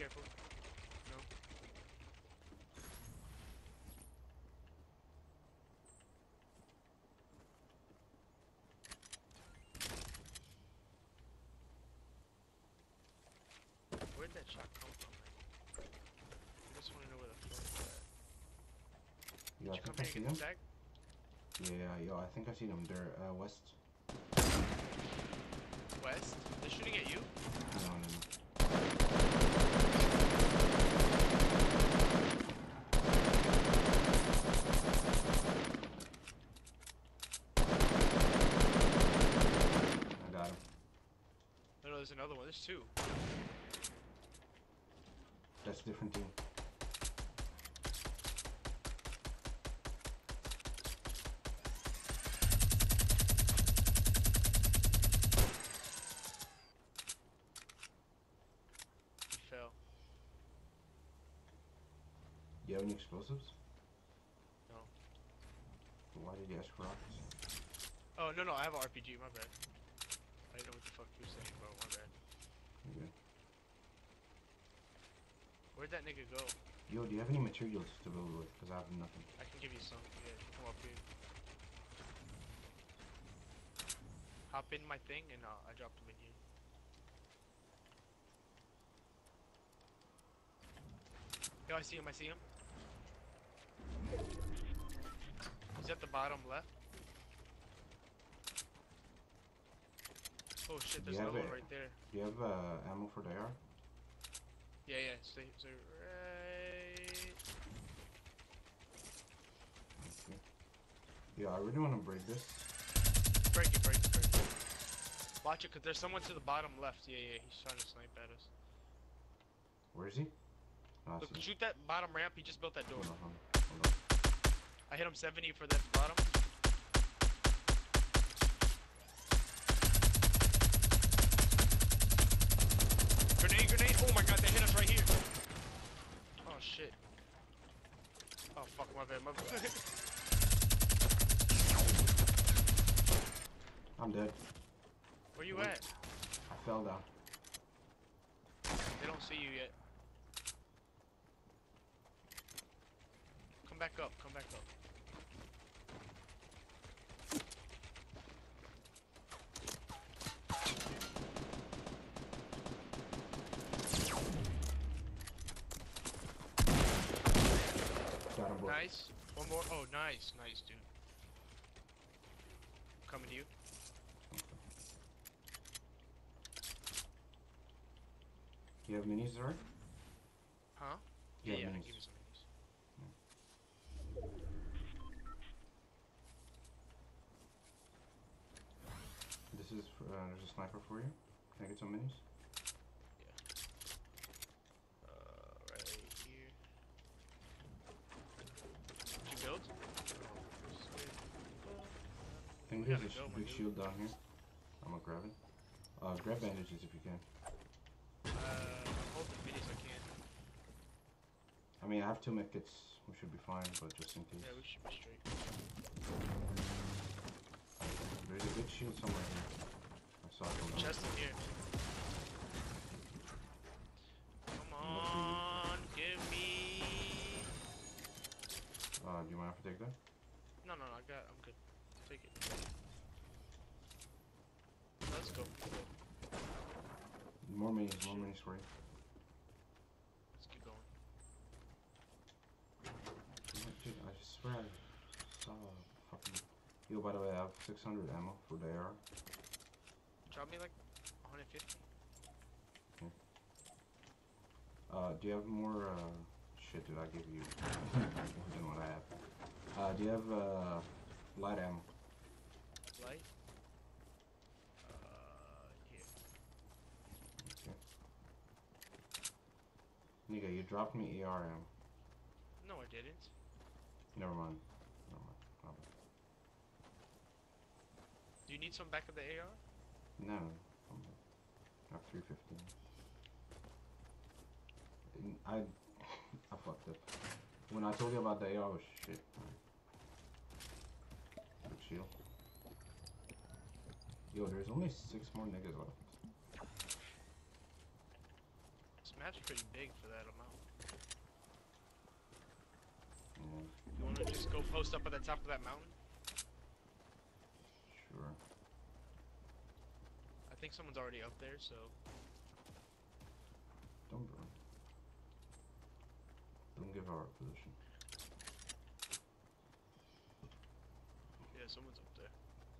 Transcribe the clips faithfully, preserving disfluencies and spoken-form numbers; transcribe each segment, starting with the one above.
rifle? No. Where'd that shot come from? I just want to know where the fuck it's at. Yo, Did I you come think I here see and them. get the tag? Yeah, yo, I think I see them. They're uh, west. West? They're shooting at you? No, no, no. I got him. No, no, there's another one. There's two. That's a different team. He fell. You have any explosives? No. Why did you ask for rockets? Oh, no, no, I have an R P G. My bad. I didn't know what the fuck you were saying, bro. My bad. Okay. Where'd that nigga go? Yo, do you have any materials to build with? Because I have nothing. I can give you some. Yeah, come up here. Hop in my thing and uh, I dropped them in here. Yo, I see him, I see him. He's at the bottom left. Oh shit, Do there's you have another one a- right there. Do you have uh, ammo for the A R? Yeah, yeah, stay, stay right. Okay. Yeah, I really want to break this. Break it, break it, break it. Watch it, cause there's someone to the bottom left. Yeah, yeah, he's trying to snipe at us. Where is he? Oh, I Look, see. shoot that bottom ramp. He just built that door. Hold on, hold on. Hold on. I hit him seventy for that bottom. Grenade, grenade. Oh my god, they hit us right here. Oh shit. Oh fuck, my bad, my bad. I'm dead. Where you Wait. at? I fell down. They don't see you yet. Come back up, come back up. Got him, bro. Nice. One more. Oh, nice, nice, dude. Coming to you. You have minis, sir? Huh? You Yeah, have yeah, I minis. give you some minis. This is, uh, there's a sniper for you. Can I get some minis? Uh, right here. Did you build? I think We there's a gotta sh go, my big dude. shield down here. I'm gonna grab it. Uh, grab bandages if you can. Uh, hold the minis I can. I mean, I have two medkits. We should be fine, but just in case. Yeah, we should be straight. There's a big shield somewhere here. I saw it. Hold on. Chest in here. Come on, give me. Uh, do you mind if I take that? No, no, no, I got. I'm good. Take it. Let's go. More minis, more minis for you. Let's keep going. Dude, I swear I saw a fucking... Yo, by the way, I have six hundred ammo for the A R. Drop me like one fifty. Uh, do you have more, uh... Shit, did I give you? More than what I have. Uh, do you have, uh... light ammo? Light? Uh, yeah. Okay. Nigga, you dropped me A R ammo. No, I didn't. Never mind. Never mind. My bad. Do you need some back of the A R? No, no. I'm good. I have three fifteen. I... I fucked up. When I told you about the A R, I was shit. Good shield. Yo, there's only six more niggas left. This map's pretty big for that amount. Yeah, You wanna just go post up at the top of that mountain? sure. I think someone's already up there, so... Don't burn. Don't give our position. Yeah, someone's up there.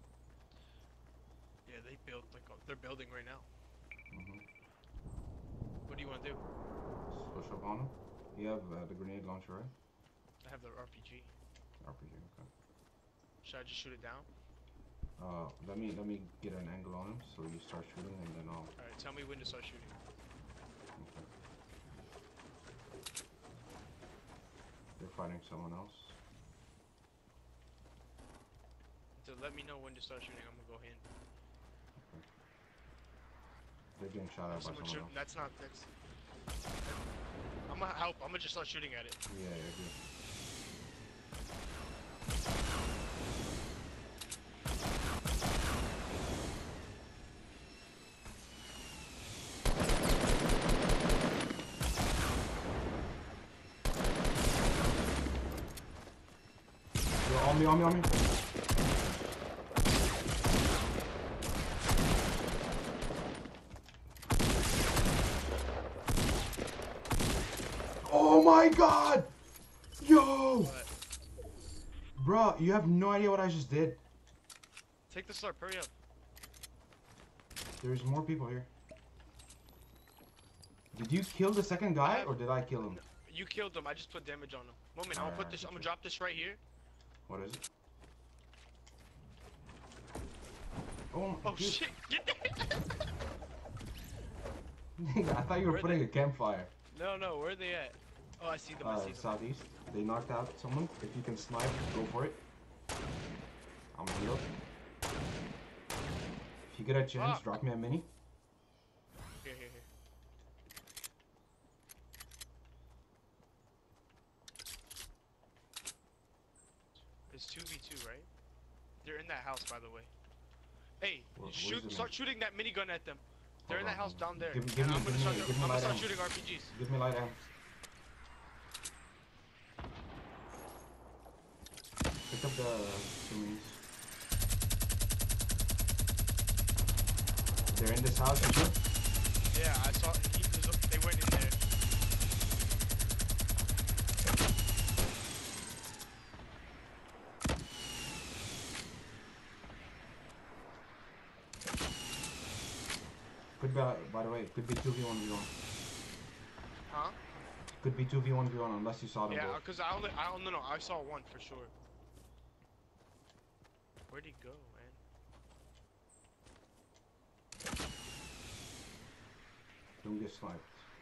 Yeah, they built like a, they're building right now. Mm-hmm. What do you want to do? Push up on him. You have uh, the grenade launcher, right? I have the R P G. R P G, okay. Should I just shoot it down? Uh, let me let me get an angle on him so you start shooting and then I'll. All right, tell me when to start shooting. Okay. They're fighting someone else. So let me know when to start shooting. I'm gonna go in. They're getting shot at by Someone someone shoot. else. That's not. That's. I'm gonna help. I'm gonna just start shooting at it. Yeah, yeah, good. Yo, on me, on me, on me. Oh my god! Yo! What? Bruh, you have no idea what I just did. Take the slurp. Hurry up. There's more people here. Did you kill the second guy or did I kill him? You killed them. I just put damage on them. Moment. I'm gonna put Alright, this. I'm gonna good. drop this right here. What is it? Oh, Oh dude. shit! Get there! I thought you were Where putting they- a campfire. No, no. Where are they at? Oh, I see them. I Uh, see them. southeast. They knocked out someone. If you can snipe, go for it. I'm healed. If you get a chance, Fuck. drop me a mini. Here, here, here. It's two v two, right? They're in that house, by the way. Hey, What- what shoot! is it, Start man? shooting that minigun at them. They're in Hold that on, house hold on. down there. Give me- give and me- I'm gonna give start, me- I'm give me gonna light start ammo. shooting R P Gs. Give me light ammo. Pick up the two minis. They're in this house, you sure? Yeah, I saw. He, there's a- they went in there. Could be, uh, by the way, it could be two v one v one. Huh? Could be two v one v one unless you saw them Yeah, both. because I only, I don't know. I saw one for sure. Where'd he go, man? Don't get sniped.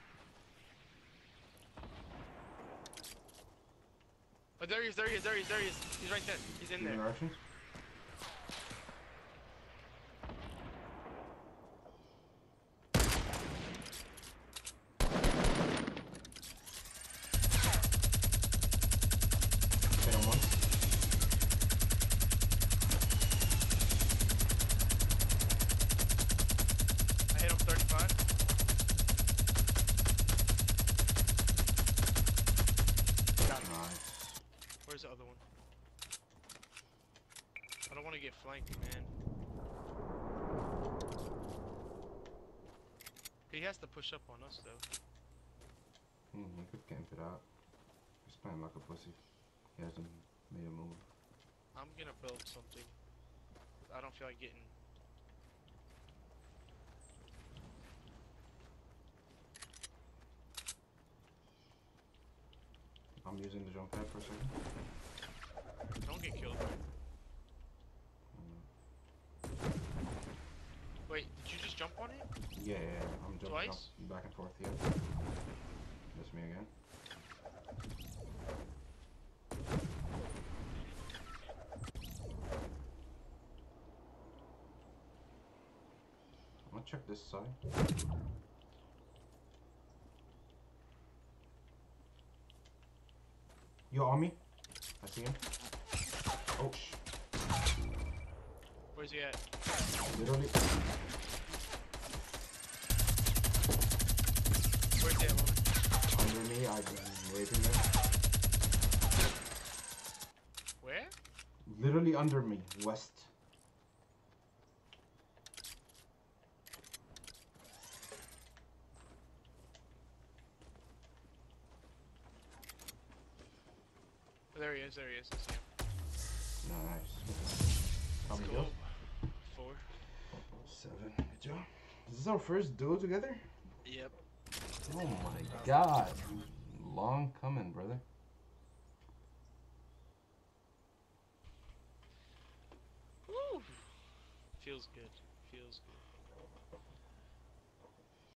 Oh, there he is, there he is, there he is, there he is. He's right there. He's in Give me there. directions. Hit him once. I hit him thirty-five. Got him. Nice. Where's the other one? I don't want to get flanked, man. He has to push up on us, though. Hmm, he could camp it out. He's playing like a pussy. He hasn't made a move. I'm gonna build something. I don't feel like getting. I'm using the jump pad for a second. Don't get killed. Mm. Wait, did you just jump on it? Yeah, yeah, yeah. I'm jumping Twice? up, back and forth, yeah. That's me again. I'm gonna check this side. Yo, on me. I see him. Oh, sh. Where's he at? Literally. Where's he me, I was waiting there. Where? Literally under me, west. There he is, there he is. I see him. Nice. How many Let's go. kills? Four. Seven. Good job. Is this our first duo together? Yep. Oh my god. Long coming, brother. Woo! Feels good. Feels good.